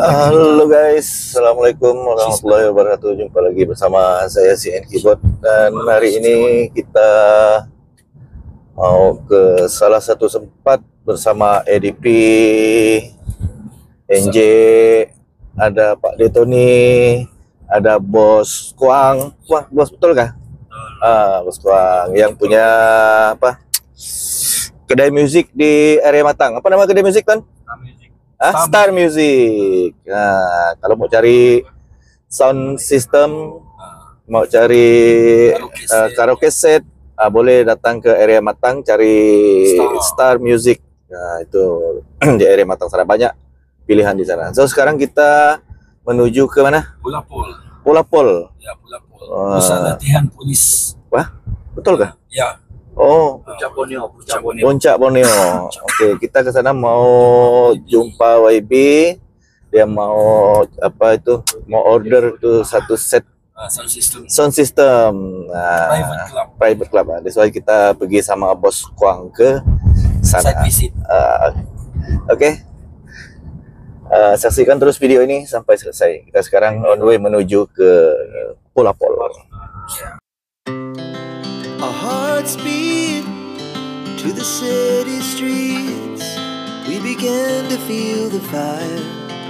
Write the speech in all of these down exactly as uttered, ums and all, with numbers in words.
Halo guys, assalamualaikum warahmatullahi wabarakatuh. Jumpa lagi bersama saya C N Keyboard, dan hari ini kita mau ke salah satu tempat bersama A D P, N J, ada Pak Detoni, ada Bos Kuang. Wah, bos betul kah? Ah, Bos Kuang yang punya apa? Kedai musik di area Matang. Apa nama kedai musik, Ton? Ah, Star Music. Nah, kalau mau cari sound system, mau cari uh, karaoke set, uh, boleh datang ke area Matang, cari Star, Star Music. Nah, itu di area Matang sana banyak pilihan di sana. So sekarang kita menuju ke mana? Pulapol. Pulapol. Ya, Pulapol. Pusat uh, latihan polis. Wah, betul kah? Ya. Oh, Puncak Borneo, Puncak Borneo. Puncak Borneo. Oke, kita ke sana mau jumpa Y B. Dia mau apa itu? Mau order tuh satu set uh, sound system. Sound system. Nah, private club. Private club. Nah, that's why kita pergi sama Bos Kuang ke sana. Site visit. Uh, Oke. Okay. Uh, saksikan terus video ini sampai selesai. Kita sekarang on the way menuju ke Pulapol. Yeah. Our hearts beat to the city streets. We began to feel the fire.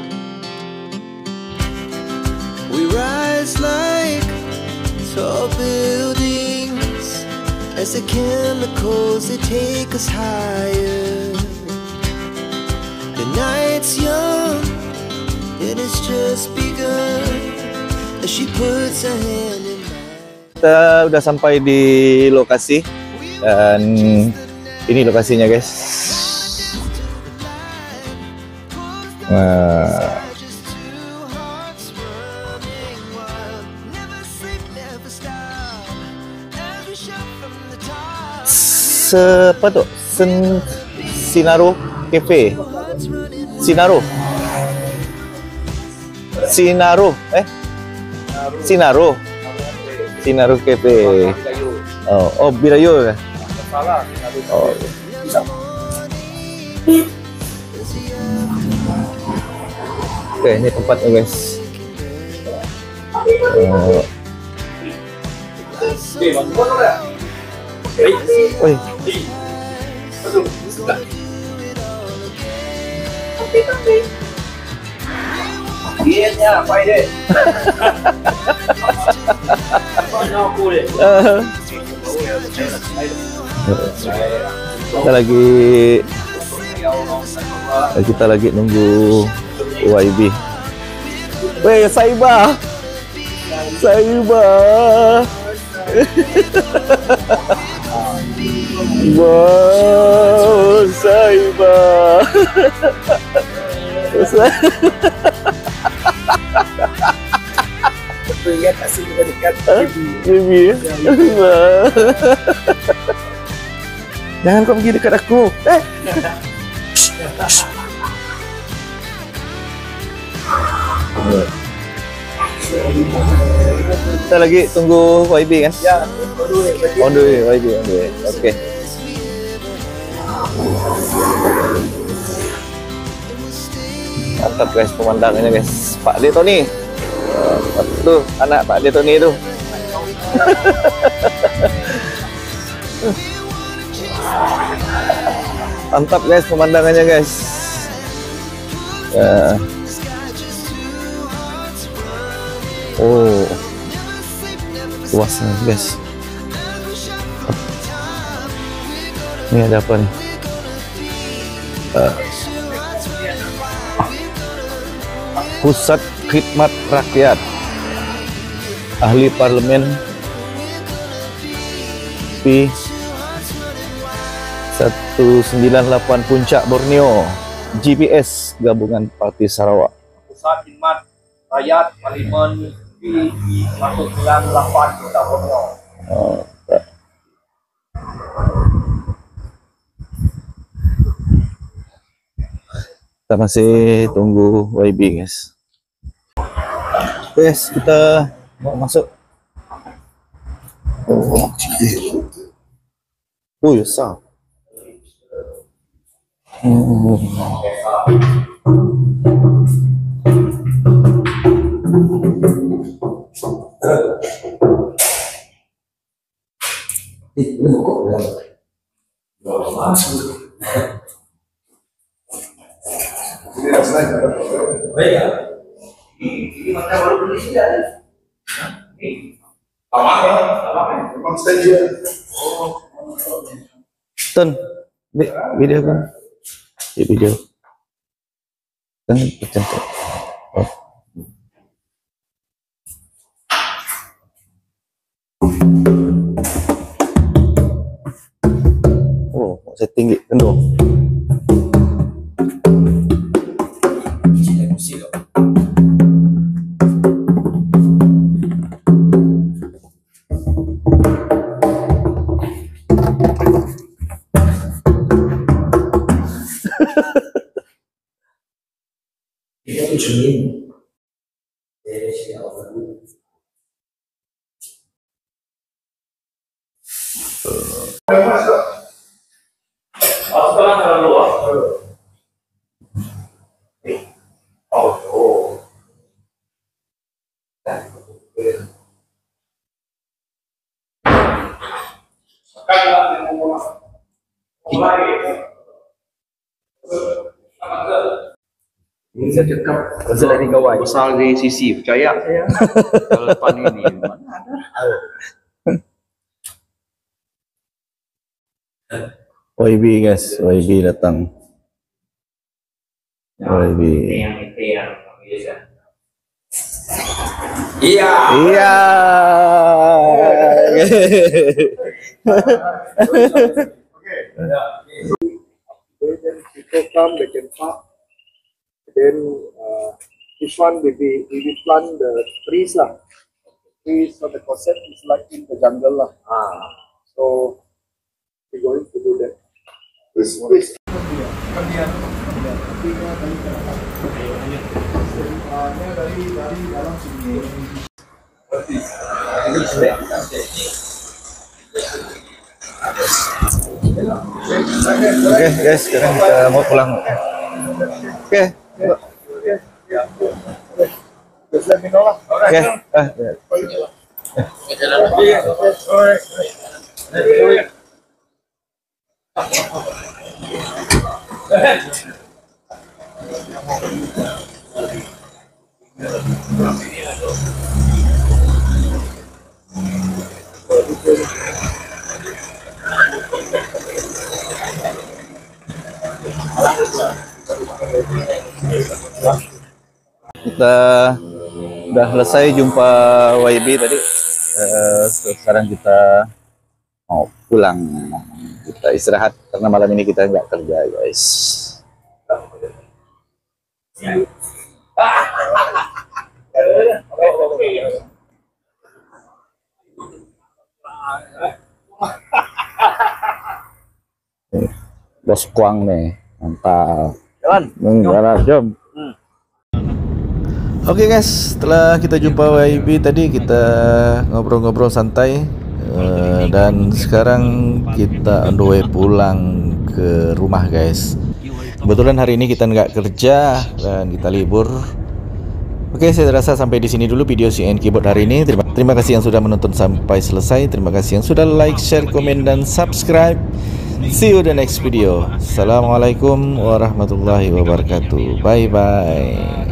We rise like tall buildings as the chemicals they take us higher. The night's young and it's just begun as she puts her hand in. Kita udah sampai di lokasi, dan ini lokasinya guys. Nah, apa tuh? Sen Sinaro Cafe. Sinaro. Sinaro, eh? Sinaro. Sinaro Cafe. Oh, oh Birayo ya? Oh. Oke, ini tempatnya guys. Oh. Woi. Iya, apa ini? Kita lagi kita lagi nunggu Y B. Weh, Saiba, Saiba, wow, Saiba. Lihat kasih juga dekat. Bibi. Jangan kau pergi dekat aku. Eh. Kita lagi tunggu Y B kan? Ya, on the way, Y B, on the way. Oke. Okay. Mantap guys pemandangannya guys. Pak Detoni. Tuh anak Pak Detoni itu. Mantap guys pemandangannya guys. Ya. Oh, luasnya guys. Ini ada apa nih? Uh, Pusat Khidmat Rakyat, Ahli Parlemen P seratus sembilan puluh delapan Puncak Borneo, G P S Gabungan Parti Sarawak. Pusat Khidmat Rakyat Parlemen P seratus sembilan puluh delapan Puncak Borneo. Oh, kita masih tunggu Y B guys. Guys, kita mau masuk. Oh, ya sah. Hmm. Ton, vi- video kan? Di video. Kan tercantum. Oh. Oh, setting gitu dong. Bisa cakap sudah dikawal besar di sisi percaya saya. Kalau depan ini mana ada. Y B guys, Y B datang. Y B. Yang itu yang biasa. Iya. Iya. Then people come, they can park. Then uh, this one we be we will plant the trees lah. Trees, so the concept is like in the jungle lah. Ah. So we're going to do that. This this. Oke guys, sekarang kita mau pulang. Oke. Just let me know lah. Oke. Ah, ya. Kita udah selesai jumpa Y B tadi. Eh, sekarang kita mau pulang. Kita istirahat karena malam ini kita nggak kerja guys. Nih, Bos Kuang nih, mantap. Jalan. Jalan, jom. Oke guys, setelah kita jumpa Y B tadi, kita ngobrol-ngobrol santai, uh, dan sekarang kita on the way pulang ke rumah guys. Kebetulan hari ini kita nggak kerja dan kita libur. Oke, saya rasa sampai di sini dulu video C N Keyboard hari ini. Terima, terima kasih yang sudah menonton sampai selesai. Terima kasih yang sudah like, share, komen, dan subscribe. See you the next video. Assalamualaikum warahmatullahi wabarakatuh. Bye bye.